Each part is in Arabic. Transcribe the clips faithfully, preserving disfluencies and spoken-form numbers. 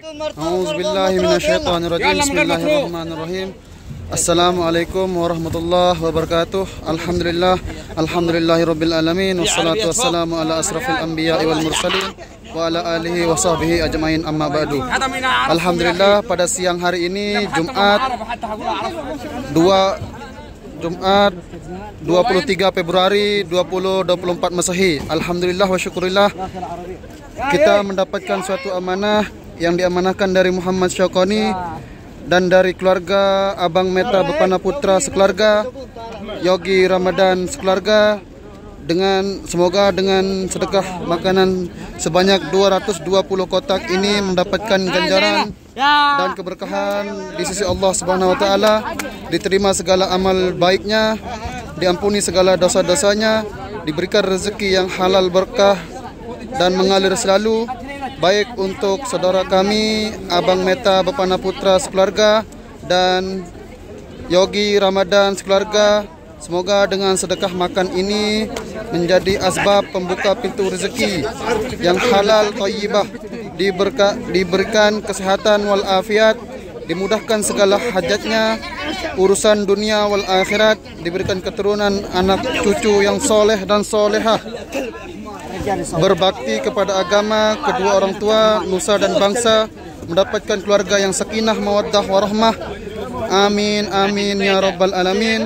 A'udzubillahi minasyaitonirrajim. Bismillahirrahmanirrahim. Assalamualaikum warahmatullahi wabarakatuh. Alhamdulillah, alhamdulillahirabbil alamin, wassalatu wassalamu ala asrafil anbiya'i wal mursalin wa ala alihi wa sahbihi ajmain, amma ba'du. Alhamdulillah, pada siang hari ini Jumat dua Jumat dua puluh tiga Februari dua ribu dua puluh empat Masehi. Alhamdulillah wa syukurillah, kita mendapatkan suatu amanah yang diamanahkan dari Muhammad Syaqani dan dari keluarga Abang Meta Bepana Putra sekeluarga, Yogi Ramadan sekeluarga, dengan semoga dengan sedekah makanan sebanyak dua ratus dua puluh kotak ini mendapatkan ganjaran dan keberkahan di sisi Allah Subhanahu wa taala, diterima segala amal baiknya, diampuni segala dosa-dosanya, diberikan rezeki yang halal berkah dan mengalir selalu, baik untuk saudara kami Abang Meta Bepana Putra sekeluarga dan Yogi Ramadan sekeluarga. Semoga dengan sedekah makan ini menjadi asbab pembuka pintu rezeki yang halal thayyibah, diberka, diberikan kesehatan wal afiat, dimudahkan segala hajatnya, urusan dunia wal akhirat, diberikan keturunan anak cucu yang soleh dan solehah, berbakti kepada agama, kedua orang tua, nusa dan bangsa, mendapatkan keluarga yang sakinah mawaddah warahmah. Amin amin ya rabbal alamin.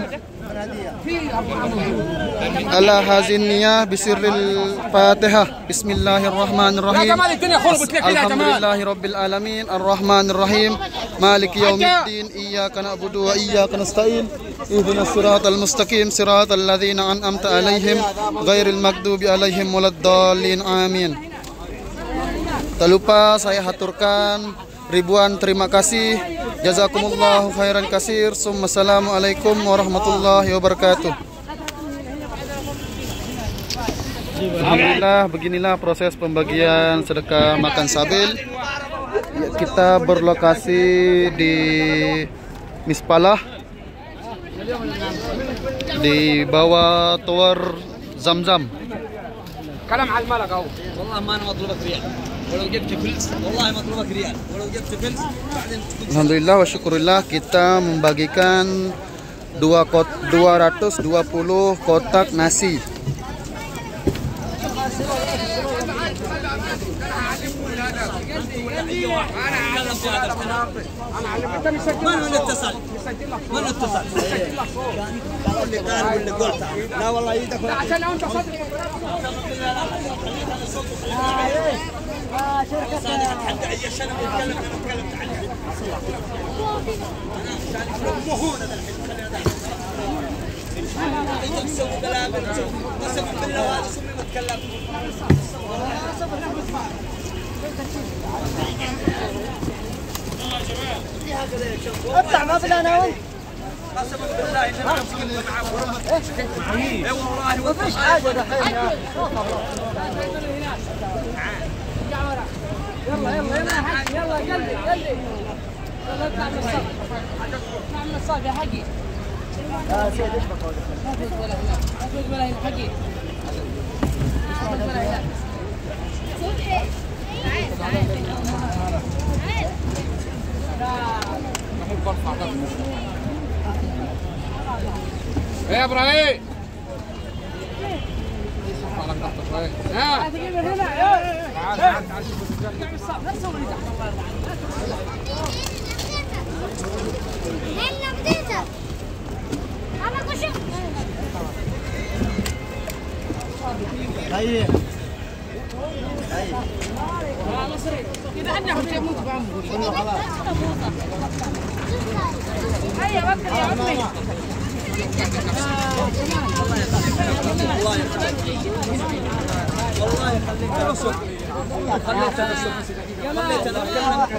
Ala hazin niyah bisirril Fatihah. Bismillahirrahmanirrahim. Alhamdulillahi rabbil alamin, arrahmanir rahim, maliki yaumiddin, iyyaka na'budu wa iyyaka nasta'in, ihdinas siratal mustaqim, siratal ladzina an'amta 'alaihim ghairil maghdubi 'alaihim waladdallin. Amin. Tak lupa saya haturkan ribuan terima kasih. Jazakumullahu khairan kasir. Assalamualaikum warahmatullahi wabarakatuh. Alhamdulillah, beginilah proses pembagian sedekah makan sabil. Kita berlokasi di Mispalah, di bawah tower Zamzam. Kalam al malak aw. Wallah ma matlubak riyal. Walau jabta fils, wallahi matlubak riyal. Walau jabta fils, ba'din. Alhamdulillah wa syukurillah, kita membagikan dua ratus dua puluh kotak nasi. من اتصل؟ من اتصل؟ اللي قال واللي قلت لا والله يدك عشان انت صدق حتى اي سنه بنتكلم انا تكلمت عنها مو هو هذا الحين خلينا نسوي بلابل قسما بالله هذا سمي ما تكلم اطلع ما في انا وانت قسما بالله اني ما مسكين معاه اي والله ما فيش حاجه الحين يلا يلا يلا حقي يلا قلبي قلبي يلا اطلع من الصف اطلع من الصف يا حقي يا سيد ايش بقول ما في ولا هنا ما في ولا هنا حقي ما في ولا هنا صبحي يا ابراهيم ها تجيب من هنا تعال تعال تعال شوف الصف لا تسوي لي تحت هلا بديت انا كشف هيا هيا يا مصري كذا انا يموت بعمره خلاص هيا بكر يا عمي الله يخليك والله يخليك يا رسول خليت انا خليت انا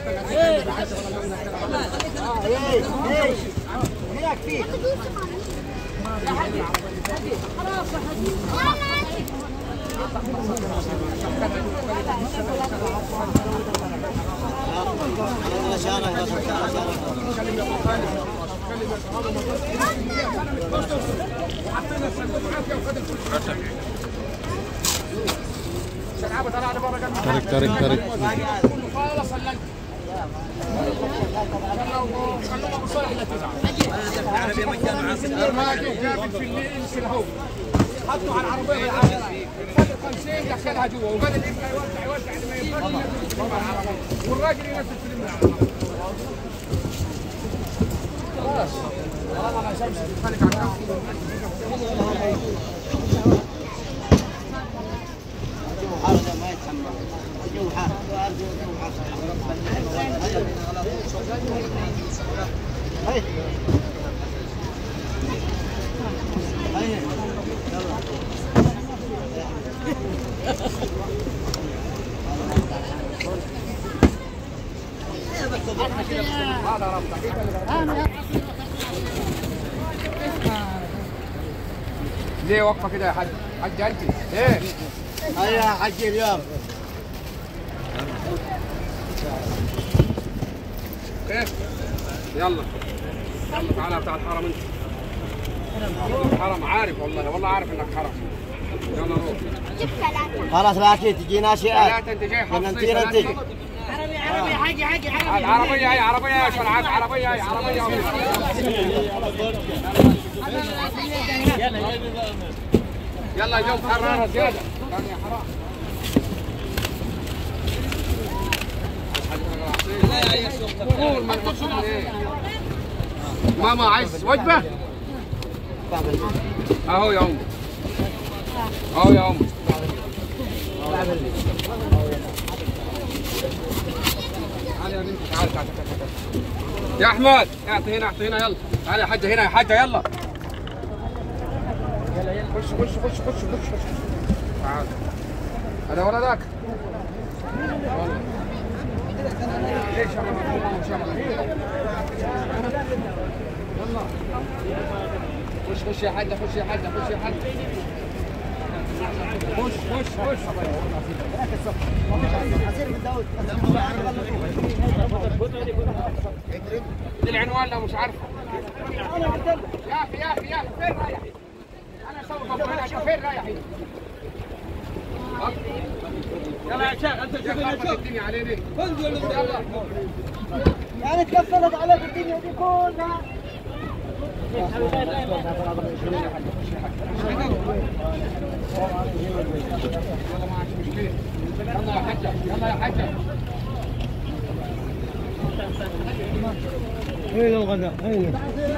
هناك فيه يا حبيبي خلاص يا حبيبي Tarik, tarik, tarik. خلوهم مصالح لا تزعل. الراجل جابت في الليل سلهو حطوا على العربيه خد خمسين دخلها جوا وبدا يبقى يوزع يوزع لما ينفضل والراجل ينزل فيلم على العربيه. خلاص طالما انا شمس بتخليك على ما يتحمل الجو حار وارجو الجو حار. ليه واقفه كده يا حاج؟ حاج انت ليه؟ هيا يا حاج اليوم كيف؟ يلا يلا تعالى بتاع الحرم انت. حرم عارف والله والله عارف انك حرم. يلا روح. خلاص لا تجي ناشئة. ثلاثة انت جاي ننتظر انت. عربي عربي حاجي حاجي عربي. العربية هي عربية يا شرعات عربية هي عربية. يلا جو حرارة زيادة. يا حرام. قول ما تقصد ايه؟ ماما عايز وجبة؟ اهو يا ام. اهو يا ام. تعال تعال يا احمد اعطي هنا اعطي هنا يلا تعال يا حاجه هنا يا حاجه يلا خش خش خش خش خش خش تعال هذا ولا ذاك ليش يلا خش خش يا حاجه خش يا حاجه خش يا حاجه خش خش خش دي العنوان لو مش عارفه يا اخي يا اخي يا اخي فين رايحين؟ انا اسوي هناك فين رايحين؟ يلا يا شيخ انت تشوف الدنيا علينا يلا يعني تكفلت عليك الدنيا دي كلها. يلا ما عادش مشكله يلا يا حجه يلا يا حجه وين الغداء؟ وين؟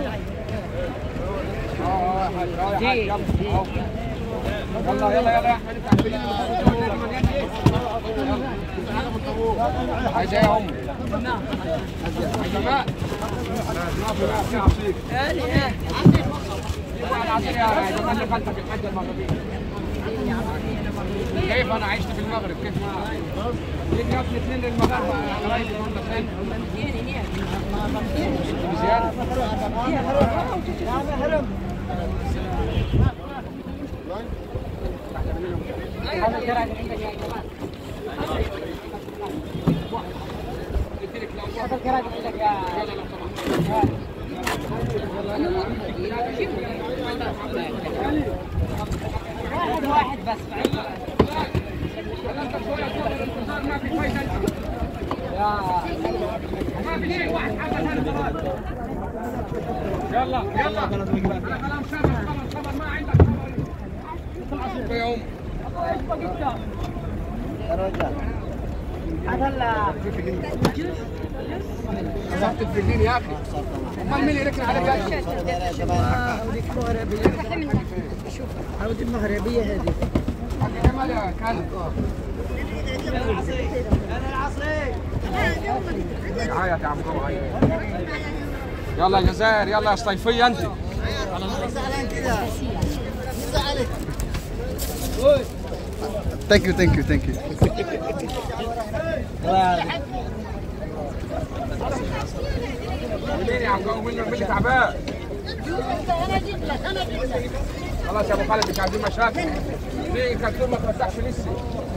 اه يا حاج اه يا حاج يلا يلا يلا يا احمد عايزه يا ام عايزه ماء ما في ماء في عصير العصير يا جماعه اللي خلفك الحاجه المغربيه كيف انا عشت في المغرب كيف ما جيت يا ابني اثنين للمغرب قرايبي هم اثنين زياده واحد واحد بس ما في فايده ما في شيء واحد يلا يلا كلام شباب خبر ما عندك خبر يا ام يا رجال هذا صحت الفلين يا اخي امال مين يركن على جاي يا جماعه عودي المغربيه هذه جمال يا كلب انا العصير عيط يا عم عيط يلا يا جزائر يلا يا صيفيه انت Thank you, thank you, thank you. مين يا عم جو مين اللي تعبان خلاص يا ابو خالد مش عايزين مشاكل في كرتون ما اتفتحش لسه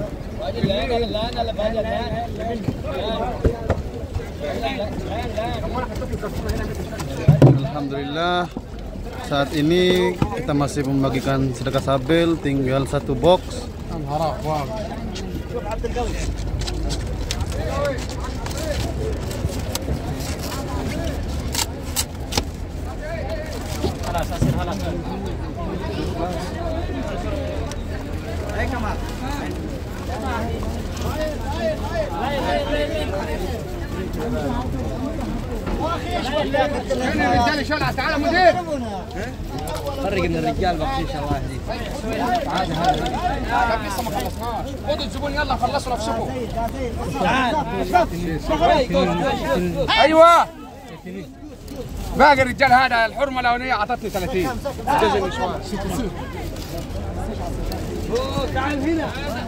Alhamdulillah, saat ini kita masih membagikan sedekah sabil, tinggal satu box. فين الرجال شلع؟ تعال مدير. فرق من الرجال بخشيش الله يهديك. طب لسه ما خلصناش. خدوا الزبون يلا خلصوا نفسكم. ايوه. باقي الرجال هذا الحرمه الاولانيه اعطتني ثلاثين. جزء نسوان. تعال هنا.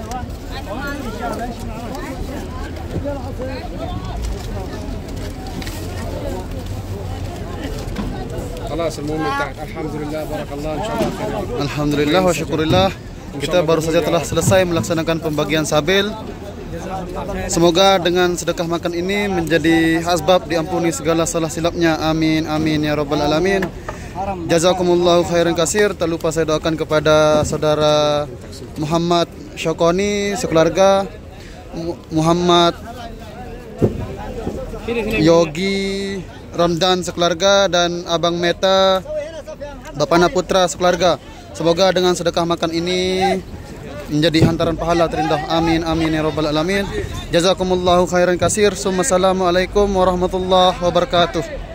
خلاص المهم انتهت. الحمد لله بارك الله ان شاء الله خير. Alhamdulillah wa syukurillah. Kita baru saja telah selesai melaksanakan pembagian sabil. Semoga dengan sedekah makan ini menjadi asbab diampuni segala salah silapnya. Amin amin ya rabbal alamin. Jazakumullahu khairan kasir. Tak lupa saya doakan kepada saudara Muhammad Syakoni sekeluarga, Muhammad Yogi Ramdan sekeluarga, dan Abang Meta Bapana Putra sekeluarga. Semoga dengan sedekah makan ini menjadi hantaran pahala terindah. Amin amin ya rabbal alamin. Jazakumullahu khairan kasir. Assalamualaikum warahmatullahi wabarakatuh.